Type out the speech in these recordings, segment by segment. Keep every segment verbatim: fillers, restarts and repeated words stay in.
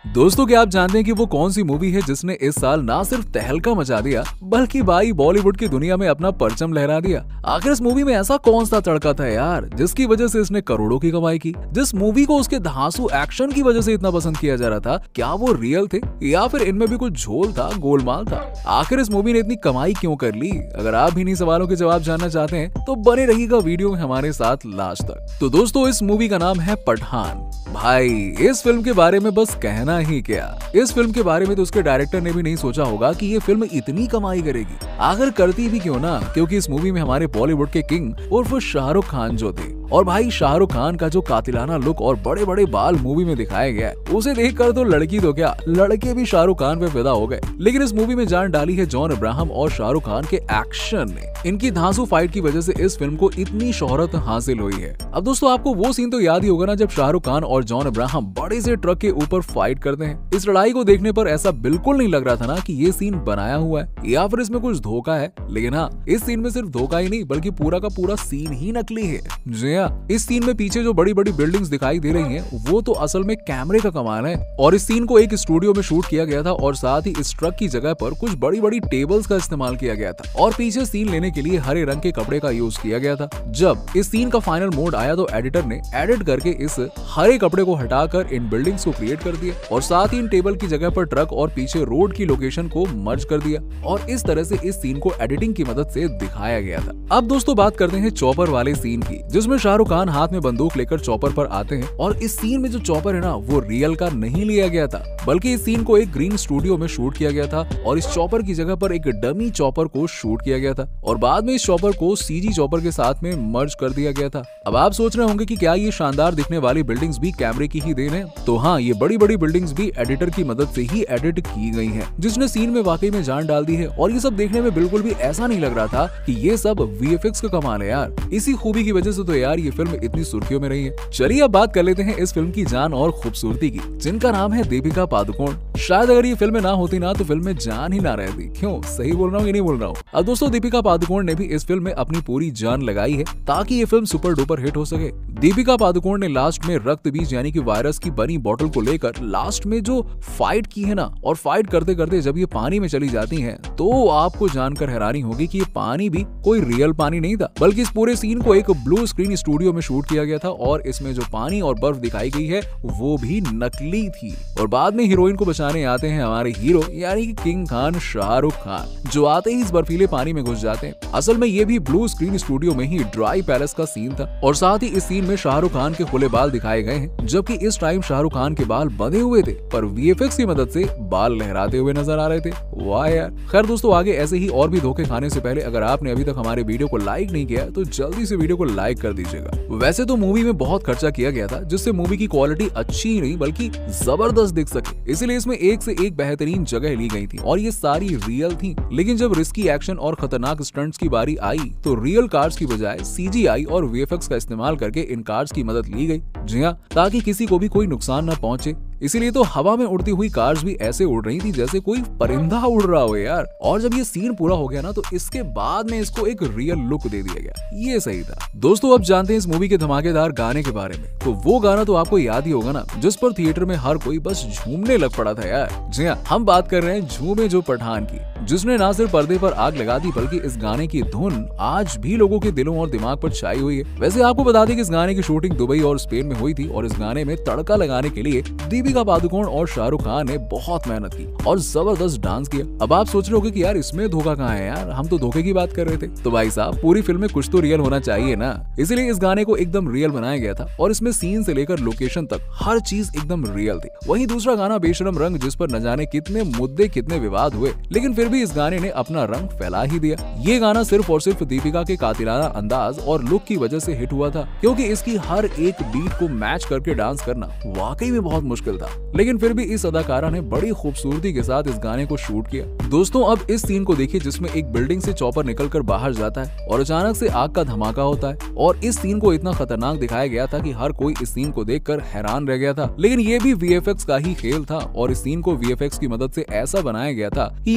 दोस्तों क्या आप जानते हैं कि वो कौन सी मूवी है जिसने इस साल ना सिर्फ तहलका मचा दिया बल्कि भाई बॉलीवुड की दुनिया में अपना परचम लहरा दिया। आखिर इस मूवी में ऐसा कौन सा तड़का था यार जिसकी वजह से इसने करोड़ों की कमाई की। जिस मूवी को उसके धांसू एक्शन की वजह से इतना पसंद किया जा रहा था, क्या वो रियल थे या फिर इनमें भी कुछ झोल था, गोलमाल था? आखिर इस मूवी ने इतनी कमाई क्यों कर ली? अगर आप भी इन्हीं सवालों के जवाब जानना चाहते हैं तो बने रहिएगा वीडियो में हमारे साथ लास्ट तक। तो दोस्तों इस मूवी का नाम है पठान। भाई इस फिल्म के बारे में बस कहना ही क्या, इस फिल्म के बारे में तो उसके डायरेक्टर ने भी नहीं सोचा होगा कि ये फिल्म इतनी कमाई करेगी। आखिर करती भी क्यों ना, क्योंकि इस मूवी में हमारे बॉलीवुड के किंग उर्फ शाहरुख खान जो थे, और भाई शाहरुख खान का जो कातिलाना लुक और बड़े बड़े बाल मूवी में दिखाया गया है, उसे देखकर तो लड़की तो क्या लड़के भी शाहरुख खान पे फिदा हो गए। लेकिन इस मूवी में जान डाली है जॉन अब्राहम और शाहरुख खान के एक्शन ने। इनकी धांसू फाइट की वजह से इस फिल्म को इतनी शोहरत हासिल हुई है। अब दोस्तों आपको वो सीन तो याद ही होगा ना जब शाहरुख खान और जॉन अब्राहम बड़े से ट्रक के ऊपर फाइट करते हैं। इस लड़ाई को देखने पर ऐसा बिल्कुल नहीं लग रहा था ना कि ये सीन बनाया हुआ है या फिर इसमें कुछ धोखा है। लेकिन हाँ, इस सीन में सिर्फ धोखा ही नहीं बल्कि पूरा का पूरा सीन ही नकली है। जी हाँ, इस सीन में पीछे जो बड़ी बड़ी बिल्डिंग्स दिखाई दे रही हैं, वो तो असल में कैमरे का कमाल है। और इस सीन को एक स्टूडियो में शूट किया गया था और साथ ही इस ट्रक की जगह पर कुछ बड़ी बड़ी टेबल्स का इस्तेमाल किया गया था और पीछे सीन लेने के लिए हरे रंग के कपड़े का यूज किया गया था। जब इस सीन का फाइनल मोड आया तो एडिटर ने एडिट करके इस हरे कपड़े को हटाकर इन बिल्डिंग्स को क्रिएट कर दिया और साथ ही इन टेबल की जगह पर ट्रक और पीछे रोड की लोकेशन को मर्ज कर दिया और इस तरह से इस सीन को एडिटिंग की मदद से दिखाया गया था। अब दोस्तों बात करते हैं चॉपर वाले सीन की, जिसमें शाहरुख खान हाथ में बंदूक लेकर चॉपर पर आते हैं। और इस सीन में जो चॉपर है ना, वो रियल का नहीं लिया गया था बल्कि इस सीन को एक ग्रीन स्टूडियो में शूट किया गया था और इस चॉपर की जगह पर एक डमी चॉपर को शूट किया गया था और बाद में इस चॉपर को सीजी चॉपर के साथ में मर्ज कर दिया गया था। अब आप सोच रहे होंगे कि क्या ये शानदार दिखने वाली बिल्डिंग्स भी कैमरे की ही देन है? तो हाँ, ये बड़ी बड़ी बिल्डिंग्स भी एडिटर की मदद से ही एडिट की गई हैं, जिसने सीन में वाकई में जान डाल दी है। और ये सब देखने में बिल्कुल भी ऐसा नहीं लग रहा था कि ये सब वीएफएक्स का कमाल है यार। इसी खूबी की वजह से तो यार ये फिल्म इतनी सुर्खियों में रही है। चलिए अब बात कर लेते हैं इस फिल्म की जान और खूबसूरती की, जिनका नाम है दीपिका पादुकोण। शायद अगर ये फिल्म ना होती ना तो फिल्म में जान ही ना रहती। क्यों, सही बोल रहा हूँ कि नहीं बोल रहा हूँ? अब दोस्तों दीपिका पादुकोण ने भी इस फिल्म में अपनी पूरी जान लगाई है ताकि ये फिल्म सुपर डुपर हिट हो सके। दीपिका पादुकोण ने लास्ट में रक्त बीज यानी कि वायरस की बनी बोतल को लेकर लास्ट में जो फाइट की है ना, और फाइट करते करते जब ये पानी में चली जाती हैं तो आपको जानकर हैरानी होगी कि ये पानी भी कोई रियल पानी नहीं था, बल्कि इस पूरे सीन को एक ब्लू स्क्रीन स्टूडियो में शूट किया गया था और इसमें जो पानी और बर्फ दिखाई गई है वो भी नकली थी। और बाद में हीरोइन को बचाने आते हैं हमारे हीरो यानी कि किंग खान शाहरुख खान, जो आते ही इस बर्फीले पानी में घुस जाते हैं। असल में ये भी ब्लू स्क्रीन स्टूडियो में ही ड्राई पैलेस का सीन था और साथ ही इस सीन में शाहरुख खान के खुले बाल दिखाए गए हैं, जबकि इस टाइम शाहरुख खान के बाल बंधे हुए थे पर वीएफएक्स की मदद से बाल लहराते हुए नजर आ रहे थे। वाह यार। खैर दोस्तों, आगे ऐसे ही और भी धोखे खाने से पहले अगर आपने अभी तक हमारे वीडियो को लाइक नहीं किया तो जल्दी से वीडियो को लाइक कर दीजिएगा। वैसे तो मूवी में बहुत खर्चा किया गया था जिससे मूवी की क्वालिटी अच्छी नहीं बल्कि जबरदस्त दिख सके, इसलिए इसमें एक से एक बेहतरीन जगह ली गई थी और ये सारी रियल थी। लेकिन जब रिस्की एक्शन और खतरनाक स्टंट्स की बारी आई तो रियल कार्स की बजाय सीजीआई और वीएफएक्स का इस्तेमाल करके इन कार्स की मदद ली गई। जी हाँ, ताकि किसी को भी कोई नुकसान न पहुंचे। इसीलिए तो हवा में उड़ती हुई कार्स भी ऐसे उड़ रही थी जैसे कोई परिंदा उड़ रहा हो यार। और जब ये सीन पूरा हो गया ना तो इसके बाद में इसको एक रियल लुक दे दिया गया, ये सही था। दोस्तों अब जानते हैं इस मूवी के धमाकेदार गाने के बारे में। तो वो गाना तो आपको याद ही होगा ना, जिस पर थिएटर में हर कोई बस झूमने लग पड़ा था यार। जी हाँ, हम बात कर रहे हैं झूमे जो पठान की, जिसने ना सिर्फ पर्दे पर आग लगा दी बल्कि इस गाने की धुन आज भी लोगों के दिलों और दिमाग पर छाई हुई है। वैसे आपको बता दें कि इस गाने की शूटिंग दुबई और स्पेन में हुई थी और इस गाने में तड़का लगाने के लिए दीपिका पादुकोण और शाहरुख खान ने बहुत मेहनत की और जबरदस्त डांस किया। अब आप सोच रहे होंगे कि यार इसमें धोखा कहाँ है यार, हम तो धोखे की बात कर रहे थे। तो भाई साहब, पूरी फिल्म में कुछ तो रियल होना चाहिए ना, इसलिए इस गाने को एकदम रियल बनाया गया था और इसमें सीन से लेकर लोकेशन तक हर चीज एकदम रियल थी। वहीं दूसरा गाना बेशरम रंग, जिस पर न जाने कितने मुद्दे कितने विवाद हुए, लेकिन फिर भी इस गाने ने अपना रंग फैला ही दिया। ये गाना सिर्फ और सिर्फ दीपिका के कातिलाना अंदाज और लुक की वजह से हिट हुआ था, क्योंकि इसकी हर एक बीट को मैच करके डांस करना वाकई में बहुत मुश्किल था। लेकिन फिर भी इस अदाकारा ने बड़ी खूबसूरती के साथ इस गाने को शूट किया। दोस्तों अब इस सीन को देखिए जिसमें एक बिल्डिंग से चॉपर निकलकर बाहर जाता है और अचानक से आग का धमाका होता है और इस सीन को इतना खतरनाक दिखाया गया था कि हर कोई इस सीन को देखकर हैरान रह गया था। लेकिन ये भी वीएफएक्स का ही खेल था और इस सीन को वीएफएक्स की मदद से ऐसा बनाया गया था कि ये एकदम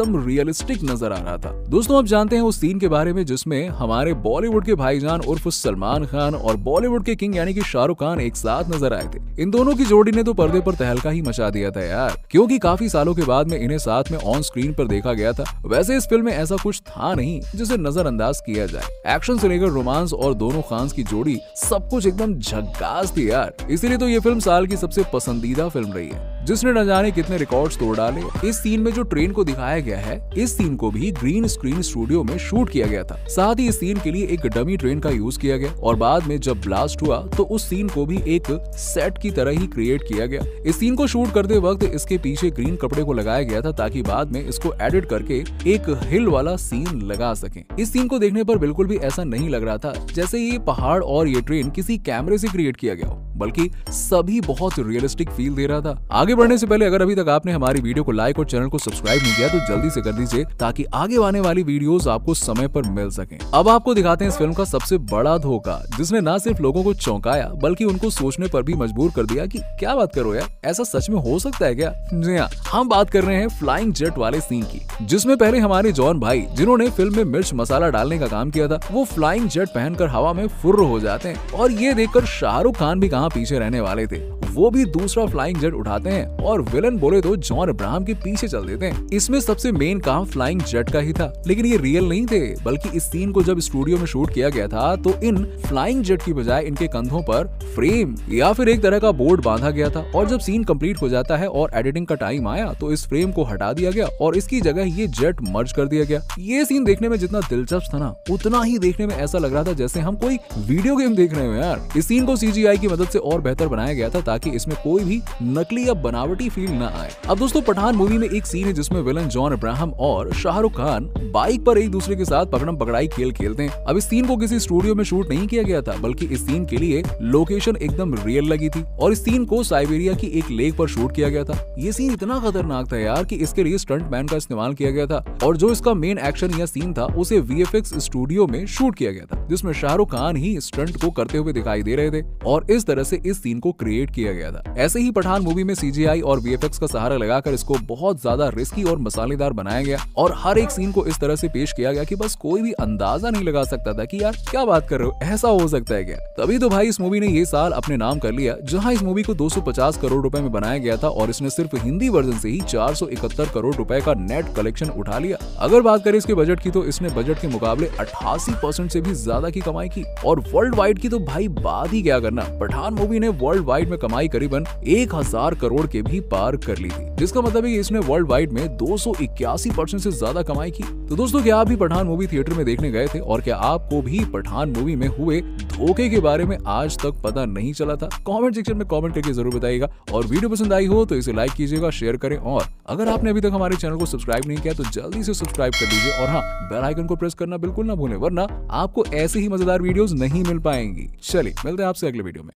एकदम रियलिस्टिक नजर आ रहा था। दोस्तों अब जानते हैं उस सीन के बारे में जिसमें हमारे बॉलीवुड के भाईजान उर्फ सलमान खान और बॉलीवुड के किंग यानी कि शाहरुख खान एक साथ नजर आए थे। इन दोनों की जोड़ी ने तो पर्दे पर तहलका ही मचा दिया था यार, क्योंकि काफी सालों के बाद में इन्हें साथ में ऑन स्क्रीन पर देखा गया था। वैसे इस फिल्म में ऐसा कुछ था नहीं जिसे नजरअंदाज किया जाए। एक्शन से लेकर रोमांस और दोनों खान्स की जोड़ी सब कुछ एकदम झकास थी यार। इसीलिए तो ये फिल्म साल की सबसे पसंदीदा फिल्म रही है, जिसने न जाने कितने रिकॉर्ड्स तोड़ डाले। इस सीन में जो ट्रेन को दिखाया गया है, इस सीन को भी ग्रीन स्क्रीन स्टूडियो में शूट किया गया था। साथ ही इस सीन के लिए एक डमी ट्रेन का यूज किया गया और बाद में जब ब्लास्ट हुआ तो उस सीन को भी एक सेट की तरह ही क्रिएट किया गया। इस सीन को शूट करते वक्त इसके पीछे ग्रीन कपड़े को लगाया गया था ताकि बाद में इसको एडिट करके एक हिल वाला सीन लगा सके। इस सीन को देखने पर बिल्कुल भी ऐसा नहीं लग रहा था जैसे ये पहाड़ और ये ट्रेन किसी कैमरे से क्रिएट किया गया हो, बल्कि सभी बहुत रियलिस्टिक फील दे रहा था। आगे बढ़ने से पहले अगर अभी तक आपने हमारी वीडियो को लाइक और चैनल को सब्सक्राइब नहीं किया तो जल्दी से कर दीजिए ताकि आगे आने वाली वीडियोस आपको समय पर मिल सके। अब आपको दिखाते हैं इस फिल्म का सबसे बड़ा धोखा, जिसने न सिर्फ लोगों को चौंकाया बल्कि उनको सोचने पर भी मजबूर कर दिया कि क्या बात करो यार, ऐसा सच में हो सकता है क्या। जी हाँ, हम बात कर रहे हैं फ्लाइंग जेट वाले सीन की, जिसमें पहले हमारे जॉन भाई जिन्होंने फिल्म में मिर्च मसाला डालने का काम किया था, वो फ्लाइंग जेट पहनकर हवा में फुर्र हो जाते हैं और ये देखकर शाहरुख खान भी कहाँ पीछे रहने वाले थे, वो भी दूसरा फ्लाइंग जेट उठाते हैं और विलन बोले तो जॉन अब्राहम के पीछे चल देते हैं। इसमें सबसे मेन काम फ्लाइंग जेट का ही था, लेकिन ये रियल नहीं थे, बल्कि इस सीन को जब स्टूडियो में शूट किया गया था तो इन फ्लाइंग जेट की बजाय इनके कंधों पर फ्रेम या फिर एक तरह का बोर्ड बांधा गया था और जब सीन कंप्लीट हो जाता है और एडिटिंग का टाइम आया तो इस फ्रेम को हटा दिया गया और इसकी जगह ये जेट मर्ज कर दिया गया। ये सीन देखने में जितना दिलचस्प था ना, उतना ही देखने में ऐसा लग रहा था जैसे हम कोई वीडियो गेम देख रहे हो यार। इस सीन को सीजीआई की मदद से और बेहतर बनाया गया था ताकि इसमें कोई भी नकली या बनावटी फील न आए। अब दोस्तों पठान मूवी में एक सीन है जिसमें विलन जॉन अब्राहम और शाहरुख खान बाइक पर एक दूसरे के साथ पकड़म पकड़ाई खेल खेलते हैं। अब इस सीन को किसी स्टूडियो में शूट नहीं किया गया था, बल्कि इस सीन के लिए लोकेशन एकदम रियल लगी थी और इस सीन को साइबेरिया की एक लेक पर शूट किया गया था। ये सीन इतना खतरनाक था यार कि इसके लिए स्टंट मैन का इस्तेमाल किया गया था और जो इसका मेन एक्शन या सीन था उसे वीएफएक्स स्टूडियो में शूट किया गया था, जिसमें शाहरुख खान ही स्टंट को करते हुए दिखाई दे रहे थे और इस तरह से इस सीन को क्रिएट किया गया था। ऐसे ही पठान मूवी में सीजीआई और वीएफएक्स का सहारा लगाकर इसको बहुत ज्यादा रिस्की और मसालेदार बनाया गया और हर एक सीन को इस तरह से पेश किया गया कि बस कोई भी अंदाजा नहीं लगा सकता था कि यार क्या बात कर रहे हो, ऐसा हो सकता है क्या। तभी तो भाई इस मूवी ने ये साल अपने नाम कर लिया, जहां इस मूवी को दो सौ पचास करोड़ रुपए में बनाया गया था और इसने सिर्फ हिंदी वर्जन से ही चार सौ इकहत्तर करोड़ रुपए का नेट कलेक्शन उठा लिया। अगर बात करें इसके बजट की तो इसने बजट के मुकाबले अट्ठासी परसेंट से भी ज्यादा की कमाई की और वर्ल्ड वाइड की तो भाई बात ही क्या करना, पठान मूवी ने वर्ल्ड वाइड में कमाई करीबन एक हजार करोड़ के भी पार कर ली थी, जिसका मतलब है कि इसने वर्ल्ड वाइड में दो सौ इक्यासी परसेंट से ज्यादा कमाई की। तो दोस्तों क्या आप भी पठान मूवी थिएटर में देखने गए थे और क्या आपको भी पठान मूवी में हुए धोखे के बारे में आज तक पता नहीं चला था? कमेंट सेक्शन में कमेंट करके जरूर बताइएगा और वीडियो पसंद आई हो तो इसे लाइक कीजिएगा, शेयर करें और अगर आपने अभी तक हमारे चैनल को सब्सक्राइब नहीं किया तो जल्दी से सब्सक्राइब कर दीजिए और हाँ, बेल आइकन को प्रेस करना बिल्कुल ना भूलें, वरना आपको ऐसे ही मजेदार वीडियोस नहीं मिल पाएंगी। चलिए मिलते हैं आपसे अगले वीडियो में।